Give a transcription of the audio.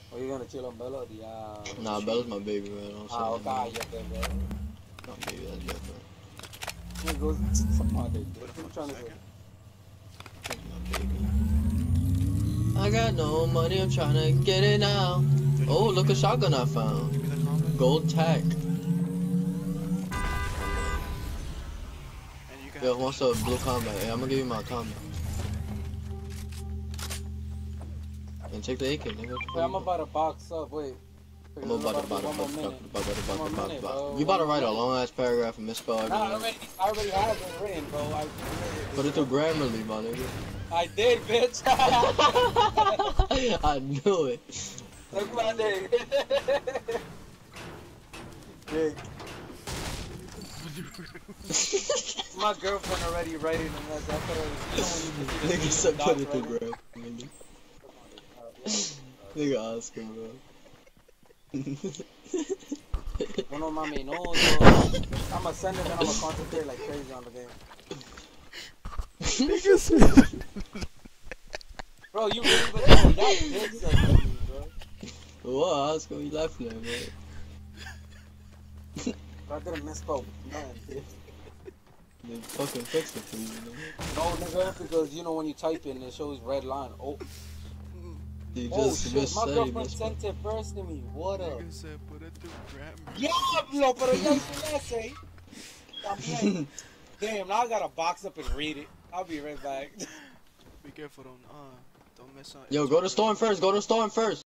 Or you gonna chill on Bella? Nah, Bella's my baby, man. Don't say okay, that, yeah, bro. no, baby, that's different. Here goes some other dude. I'm trying to go. That's my baby. I got no money, I'm trying to get it now. Oh, look a shotgun I found. Give me the comment. Gold tack. And you can Yo, have what's this up, blue combat? Hey, I'm gonna give you my combat. And take the AK, nigga. Wait, I'm about to box up. Wait. I'm about to One more minute. You about to write a long ass paragraph and misspell Nah, everything. I already have it written, bro. Put it through Grammarly, my nigga. I did, bitch. I knew it. Look my name. Dick. My girlfriend already writing a mess. I thought Nigga said put it through Grammarly. Nigga Oscar, bro. No, mami, no, yo. I'ma send it and I'ma concentrate like crazy on the game. Bro, you really been that dick sucking me, bro. What, Oscar? You laughing at, man? I didn't misspell man, bitch. They fucking fixed it for you, nigga. No, nigga, because you know when you type in, it shows red line. Oh. You Oh just shit, my said girlfriend you sent it first to me. What up? Nigga said put it through Grammarly. Diablo, pero ya hice ese. También. Damn, now I gotta box up and read it. I'll be right back. Be careful, don't miss out. Yo, go to Storm first, go to Storm first.